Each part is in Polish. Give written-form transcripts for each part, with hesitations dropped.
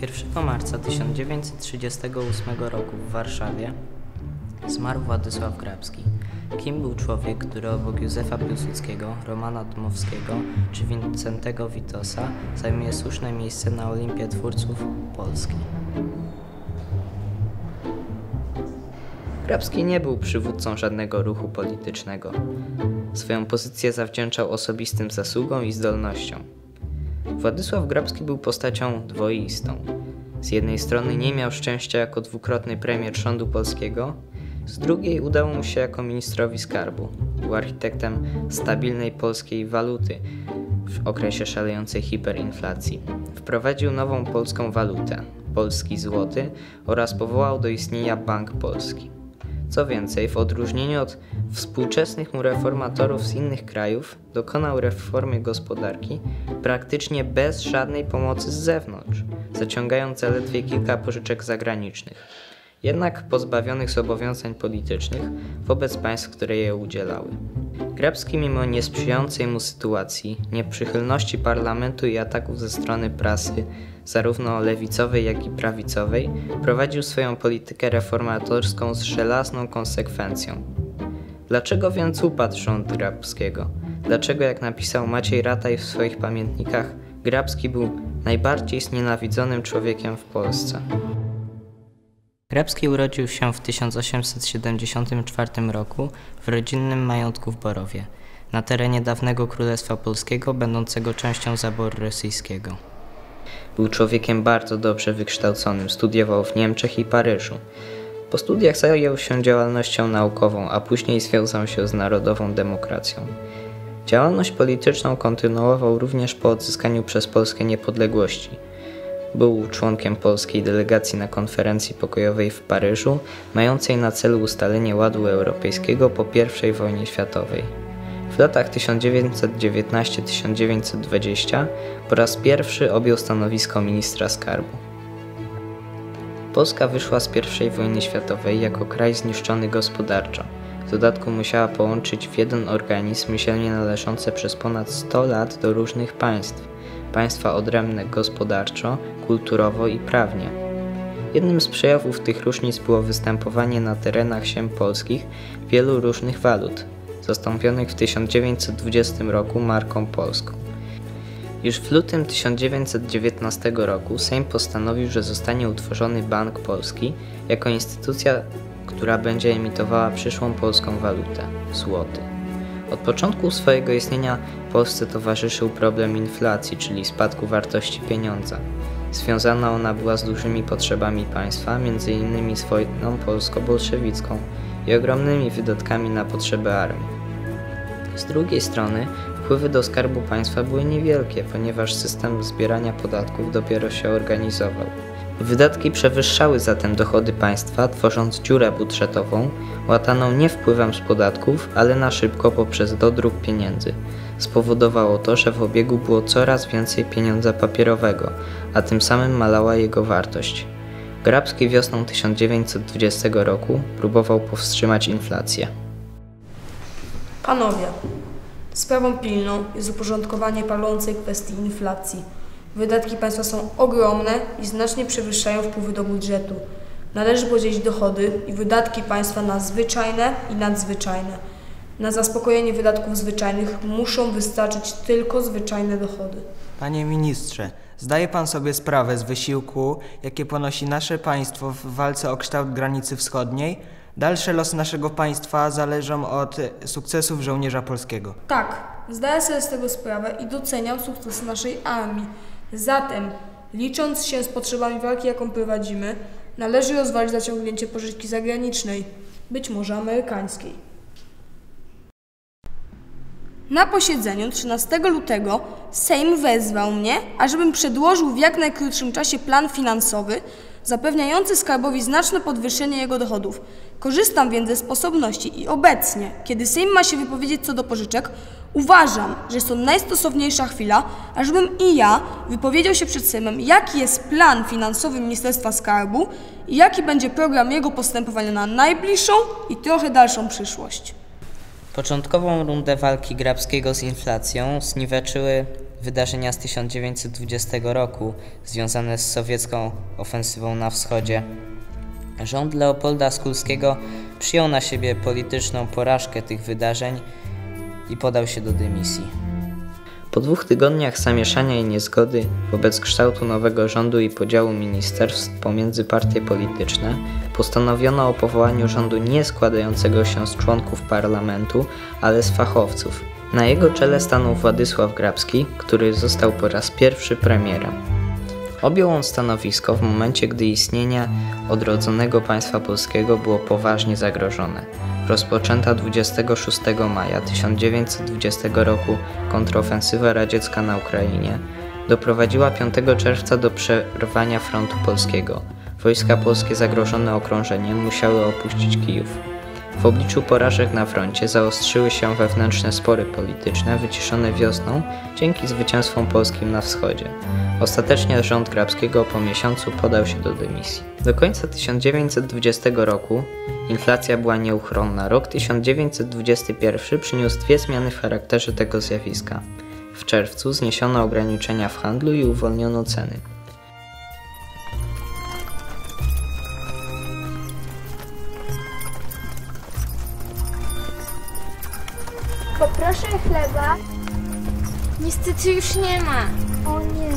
1 marca 1938 roku w Warszawie zmarł Władysław Grabski. Kim był człowiek, który obok Józefa Piłsudskiego, Romana Dmowskiego czy Wincentego Witosa zajmuje słuszne miejsce na Olimpie twórców Polski? Grabski nie był przywódcą żadnego ruchu politycznego. Swoją pozycję zawdzięczał osobistym zasługom i zdolnościom. Władysław Grabski był postacią dwoistą. Z jednej strony nie miał szczęścia jako dwukrotny premier rządu polskiego, z drugiej udało mu się jako ministrowi skarbu. Był architektem stabilnej polskiej waluty w okresie szalejącej hiperinflacji. Wprowadził nową polską walutę, polski złoty, oraz powołał do istnienia Bank Polski. Co więcej, w odróżnieniu od współczesnych mu reformatorów z innych krajów, dokonał reformy gospodarki praktycznie bez żadnej pomocy z zewnątrz, zaciągając zaledwie kilka pożyczek zagranicznych, jednak pozbawionych zobowiązań politycznych wobec państw, które je udzielały. Grabski, mimo niesprzyjającej mu sytuacji, nieprzychylności parlamentu i ataków ze strony prasy, zarówno lewicowej, jak i prawicowej, prowadził swoją politykę reformatorską z żelazną konsekwencją. Dlaczego więc upadł rząd Grabskiego? Dlaczego, jak napisał Maciej Rataj w swoich pamiętnikach, Grabski był najbardziej znienawidzonym człowiekiem w Polsce? Grabski urodził się w 1874 roku w rodzinnym majątku w Borowie, na terenie dawnego Królestwa Polskiego, będącego częścią zaboru rosyjskiego. Był człowiekiem bardzo dobrze wykształconym, studiował w Niemczech i Paryżu. Po studiach zajął się działalnością naukową, a później związał się z narodową demokracją. Działalność polityczną kontynuował również po odzyskaniu przez Polskę niepodległości. Był członkiem polskiej delegacji na konferencji pokojowej w Paryżu, mającej na celu ustalenie ładu europejskiego po I wojnie światowej. W latach 1919–1920 po raz pierwszy objął stanowisko ministra skarbu. Polska wyszła z I wojny światowej jako kraj zniszczony gospodarczo. W dodatku musiała połączyć w jeden organizm myślenie należące przez ponad 100 lat do różnych państw. Państwa odrębne gospodarczo, kulturowo i prawnie. Jednym z przejawów tych różnic było występowanie na terenach ziem polskich wielu różnych walut, zastąpionych w 1920 roku marką polską. Już w lutym 1919 roku Sejm postanowił, że zostanie utworzony Bank Polski jako instytucja, która będzie emitowała przyszłą polską walutę – złoty. Od początku swojego istnienia Polsce towarzyszył problem inflacji, czyli spadku wartości pieniądza. Związana ona była z dużymi potrzebami państwa, m.in. z wojną polsko-bolszewicką i ogromnymi wydatkami na potrzeby armii. Z drugiej strony wpływy do skarbu państwa były niewielkie, ponieważ system zbierania podatków dopiero się organizował. Wydatki przewyższały zatem dochody państwa, tworząc dziurę budżetową, łataną nie wpływem z podatków, ale na szybko poprzez dodruk pieniędzy. Spowodowało to, że w obiegu było coraz więcej pieniądza papierowego, a tym samym malała jego wartość. Grabski wiosną 1920 roku próbował powstrzymać inflację. Panowie, sprawą pilną jest uporządkowanie palącej kwestii inflacji. Wydatki państwa są ogromne i znacznie przewyższają wpływy do budżetu. Należy podzielić dochody i wydatki państwa na zwyczajne i nadzwyczajne. Na zaspokojenie wydatków zwyczajnych muszą wystarczyć tylko zwyczajne dochody. Panie ministrze, zdaje pan sobie sprawę z wysiłku, jakie ponosi nasze państwo w walce o kształt granicy wschodniej? Dalsze losy naszego państwa zależą od sukcesów żołnierza polskiego. Tak, zdaję sobie z tego sprawę i doceniam sukcesy naszej armii. Zatem, licząc się z potrzebami walki, jaką prowadzimy, należy rozważyć zaciągnięcie pożyczki zagranicznej, być może amerykańskiej. Na posiedzeniu 13 lutego Sejm wezwał mnie, ażebym przedłożył w jak najkrótszym czasie plan finansowy zapewniający skarbowi znaczne podwyższenie jego dochodów. Korzystam więc ze sposobności i obecnie, kiedy Sejm ma się wypowiedzieć co do pożyczek, uważam, że jest to najstosowniejsza chwila, ażebym i ja wypowiedział się przed Sejmem, jaki jest plan finansowy Ministerstwa Skarbu i jaki będzie program jego postępowania na najbliższą i trochę dalszą przyszłość. Początkową rundę walki Grabskiego z inflacją zniweczyły wydarzenia z 1920 roku związane z sowiecką ofensywą na wschodzie, rząd Leopolda Skulskiego przyjął na siebie polityczną porażkę tych wydarzeń i podał się do dymisji. Po 2 tygodniach zamieszania i niezgody wobec kształtu nowego rządu i podziału ministerstw pomiędzy partie polityczne postanowiono o powołaniu rządu nie składającego się z członków parlamentu, ale z fachowców. Na jego czele stanął Władysław Grabski, który został po raz pierwszy premierem. Objął on stanowisko w momencie, gdy istnienie odrodzonego państwa polskiego było poważnie zagrożone. Rozpoczęta 26 maja 1920 roku kontrofensywa radziecka na Ukrainie doprowadziła 5 czerwca do przerwania frontu polskiego. Wojska polskie zagrożone okrążeniem musiały opuścić Kijów. W obliczu porażek na froncie zaostrzyły się wewnętrzne spory polityczne wyciszone wiosną dzięki zwycięstwom polskim na wschodzie. Ostatecznie rząd Grabskiego po miesiącu podał się do dymisji. Do końca 1920 roku inflacja była nieuchronna. Rok 1921 przyniósł 2 zmiany w charakterze tego zjawiska. W czerwcu zniesiono ograniczenia w handlu i uwolniono ceny. Poproszę chleba. Niestety już nie ma. O nie.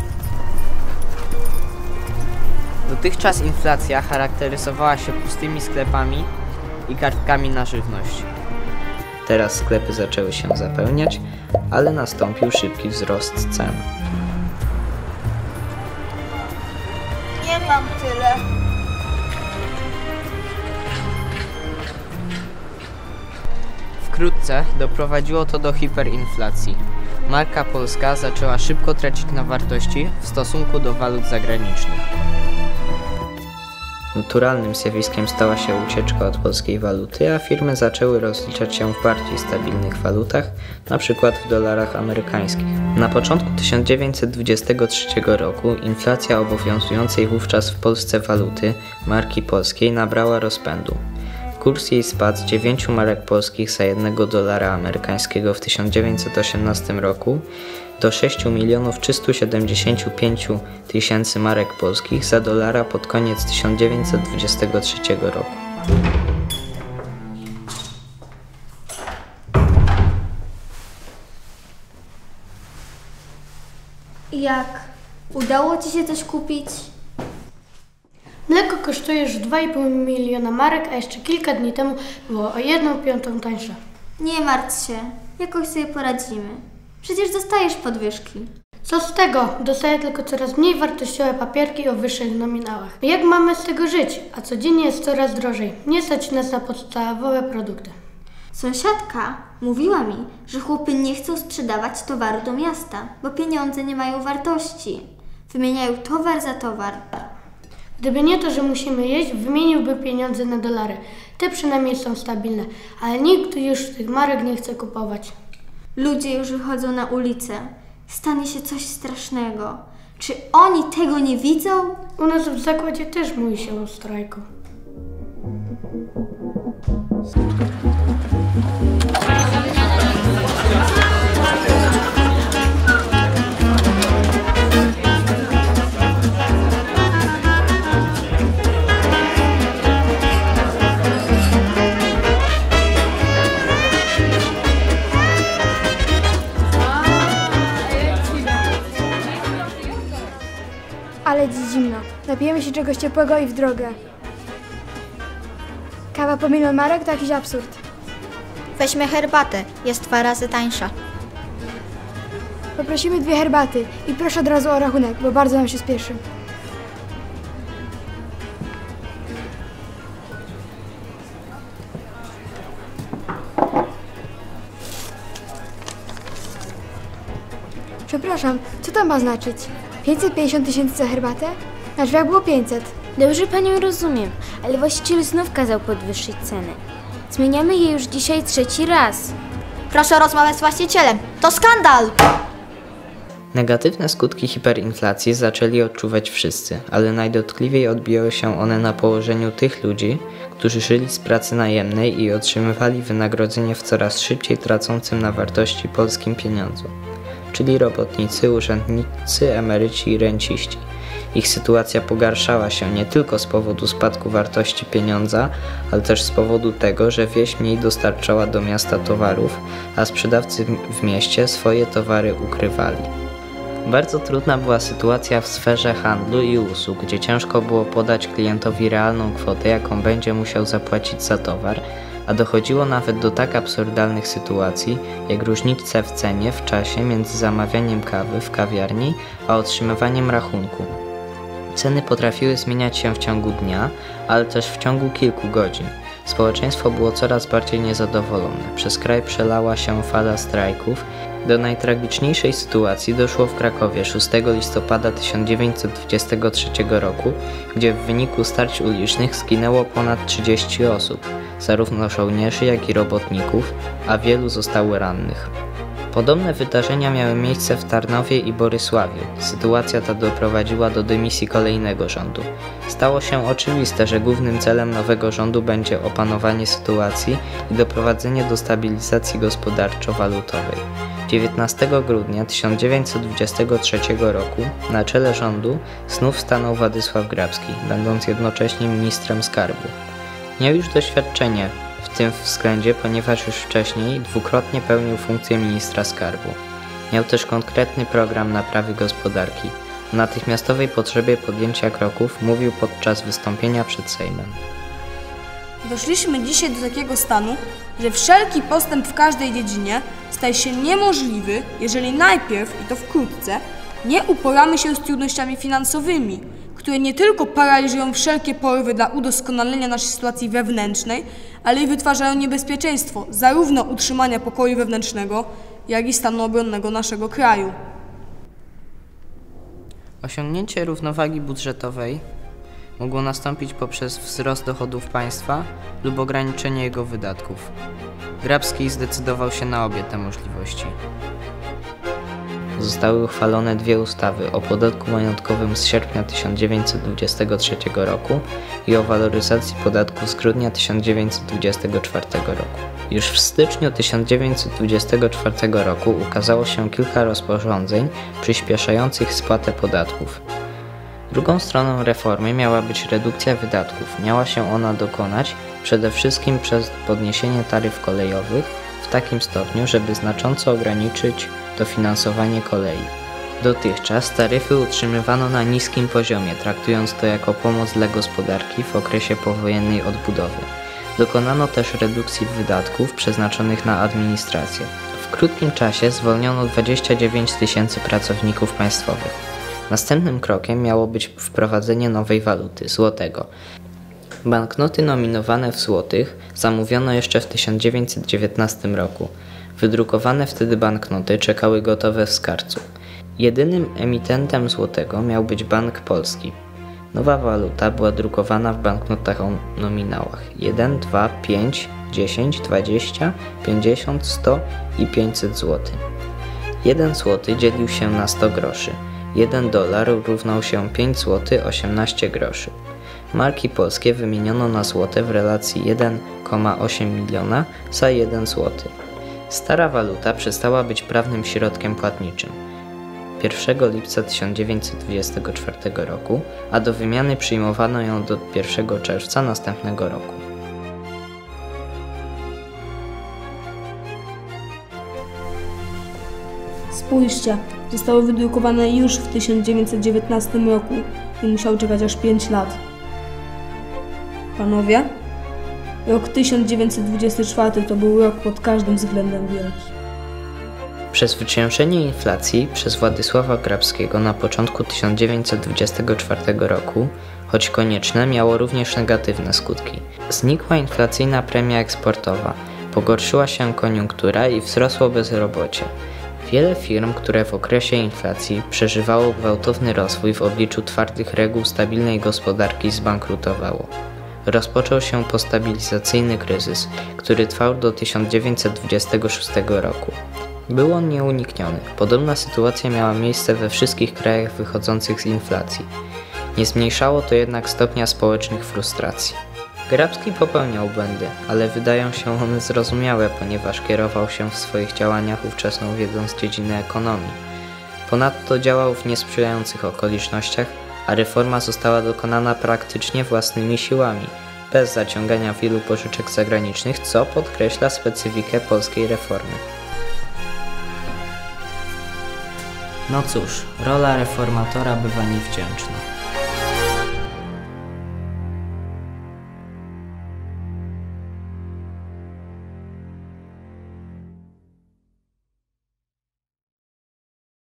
Dotychczas inflacja charakteryzowała się pustymi sklepami i kartkami na żywność. Teraz sklepy zaczęły się zapełniać, ale nastąpił szybki wzrost cen. Nie mam tyle. Wkrótce doprowadziło to do hiperinflacji. Marka polska zaczęła szybko tracić na wartości w stosunku do walut zagranicznych. Naturalnym zjawiskiem stała się ucieczka od polskiej waluty, a firmy zaczęły rozliczać się w bardziej stabilnych walutach, np. w dolarach amerykańskich. Na początku 1923 roku inflacja obowiązującej wówczas w Polsce waluty, marki polskiej, nabrała rozpędu. Kurs jej spadł z 9 marek polskich za $1 amerykańskiego w 1918 roku do 6 375 000 marek polskich za dolara pod koniec 1923 roku. Jak? Udało ci się coś kupić? Mleko kosztuje już 2,5 miliona marek, a jeszcze kilka dni temu było o 1/5 tańsze. Nie martw się. Jakoś sobie poradzimy. Przecież dostajesz podwyżki. Co z tego? Dostaję tylko coraz mniej wartościowe papierki o wyższych nominałach. Jak mamy z tego żyć? A codziennie jest coraz drożej. Nie stać nas na podstawowe produkty. Sąsiadka mówiła mi, że chłopy nie chcą sprzedawać towaru do miasta, bo pieniądze nie mają wartości. Wymieniają towar za towar. Gdyby nie to, że musimy jeść, wymieniłby pieniądze na dolary. Te przynajmniej są stabilne, ale nikt już tych marek nie chce kupować. Ludzie już wychodzą na ulicę. Stanie się coś strasznego. Czy oni tego nie widzą? U nas w zakładzie też mówi się o strajku. Ale dziś zimno. Napijemy się czegoś ciepłego i w drogę. Kawa po 1 000 000 marek to jakiś absurd. Weźmy herbatę, jest 2 razy tańsza. Poprosimy 2 herbaty i proszę od razu o rachunek, bo bardzo nam się spieszy. Przepraszam, co to ma znaczyć? 550 000 za herbatę? Na drzwiach było 500. Dobrze panią rozumiem, ale właściciel znów kazał podwyższyć ceny. Zmieniamy je już dzisiaj 3. raz. Proszę rozmawiać z właścicielem. To skandal! Negatywne skutki hiperinflacji zaczęli odczuwać wszyscy, ale najdotkliwiej odbijały się one na położeniu tych ludzi, którzy żyli z pracy najemnej i otrzymywali wynagrodzenie w coraz szybciej tracącym na wartości polskim pieniądzu. czyli robotnicy, urzędnicy, emeryci i renciści. Ich sytuacja pogarszała się nie tylko z powodu spadku wartości pieniądza, ale też z powodu tego, że wieś mniej dostarczała do miasta towarów, a sprzedawcy w mieście swoje towary ukrywali. Bardzo trudna była sytuacja w sferze handlu i usług, gdzie ciężko było podać klientowi realną kwotę, jaką będzie musiał zapłacić za towar, a dochodziło nawet do tak absurdalnych sytuacji, jak różnice w cenie w czasie między zamawianiem kawy w kawiarni, a otrzymywaniem rachunku. Ceny potrafiły zmieniać się w ciągu dnia, ale też w ciągu kilku godzin. Społeczeństwo było coraz bardziej niezadowolone. Przez kraj przelała się fala strajków. Do najtragiczniejszej sytuacji doszło w Krakowie 6 listopada 1923 roku, gdzie w wyniku starć ulicznych zginęło ponad 30 osób, zarówno żołnierzy, jak i robotników, a wielu zostało rannych. Podobne wydarzenia miały miejsce w Tarnowie i Borysławiu. Sytuacja ta doprowadziła do dymisji kolejnego rządu. Stało się oczywiste, że głównym celem nowego rządu będzie opanowanie sytuacji i doprowadzenie do stabilizacji gospodarczo-walutowej. 19 grudnia 1923 roku na czele rządu znów stanął Władysław Grabski, będąc jednocześnie ministrem skarbu. Miał już doświadczenie w tym względzie, ponieważ już wcześniej dwukrotnie pełnił funkcję ministra skarbu. Miał też konkretny program naprawy gospodarki. O natychmiastowej potrzebie podjęcia kroków mówił podczas wystąpienia przed Sejmem. Doszliśmy dzisiaj do takiego stanu, że wszelki postęp w każdej dziedzinie staje się niemożliwy, jeżeli najpierw, i to wkrótce, nie uporamy się z trudnościami finansowymi, które nie tylko paraliżują wszelkie porwy dla udoskonalenia naszej sytuacji wewnętrznej, ale i wytwarzają niebezpieczeństwo zarówno utrzymania pokoju wewnętrznego, jak i stanu obronnego naszego kraju. Osiągnięcie równowagi budżetowej mogło nastąpić poprzez wzrost dochodów państwa lub ograniczenie jego wydatków. Grabski zdecydował się na obie te możliwości. Zostały uchwalone dwie ustawy o podatku majątkowym z sierpnia 1923 roku i o waloryzacji podatku z grudnia 1924 roku. Już w styczniu 1924 roku ukazało się kilka rozporządzeń przyspieszających spłatę podatków. Drugą stroną reformy miała być redukcja wydatków. Miała się ona dokonać przede wszystkim przez podniesienie taryf kolejowych w takim stopniu, żeby znacząco ograniczyć dofinansowanie kolei. Dotychczas taryfy utrzymywano na niskim poziomie, traktując to jako pomoc dla gospodarki w okresie powojennej odbudowy. Dokonano też redukcji wydatków przeznaczonych na administrację. W krótkim czasie zwolniono 29 000 pracowników państwowych. Następnym krokiem miało być wprowadzenie nowej waluty, złotego. Banknoty nominowane w złotych zamówiono jeszcze w 1919 roku. Wydrukowane wtedy banknoty czekały gotowe w Skarcu. Jedynym emitentem złotego miał być Bank Polski. Nowa waluta była drukowana w banknotach o nominałach 1, 2, 5, 10, 20, 50, 100 i 500 zł. 1 zł dzielił się na 100 groszy. 1 dolar równał się 5 zł 18 groszy. Marki polskie wymieniono na złote w relacji 1,8 miliona za 1 zł. Stara waluta przestała być prawnym środkiem płatniczym 1 lipca 1924 roku, a do wymiany przyjmowano ją do 1 czerwca następnego roku. Spójrzcie, zostały wydrukowane już w 1919 roku i musiał czekać aż 5 lat. Panowie, rok 1924 to był rok pod każdym względem wielki. Przezwyciężenie inflacji przez Władysława Grabskiego na początku 1924 roku, choć konieczne, miało również negatywne skutki. Znikła inflacyjna premia eksportowa, pogorszyła się koniunktura i wzrosło bezrobocie. Wiele firm, które w okresie inflacji przeżywało gwałtowny rozwój w obliczu twardych reguł stabilnej gospodarki, zbankrutowało. Rozpoczął się postabilizacyjny kryzys, który trwał do 1926 roku. Był on nieunikniony. Podobna sytuacja miała miejsce we wszystkich krajach wychodzących z inflacji. Nie zmniejszało to jednak stopnia społecznych frustracji. Grabski popełniał błędy, ale wydają się one zrozumiałe, ponieważ kierował się w swoich działaniach ówczesną wiedzą z dziedziny ekonomii. Ponadto działał w niesprzyjających okolicznościach, a reforma została dokonana praktycznie własnymi siłami, bez zaciągania wielu pożyczek zagranicznych, co podkreśla specyfikę polskiej reformy. No cóż, rola reformatora bywa niewdzięczna.